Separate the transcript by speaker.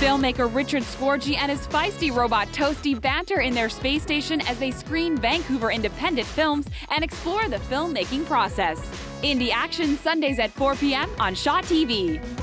Speaker 1: Filmmaker Richard Scorgie and his feisty robot T.O.A.S.T.Y banter in their space station as they screen Vancouver Independent films and explore the filmmaking process. Indie Action, Sundays at 4 p.m. on Shaw TV.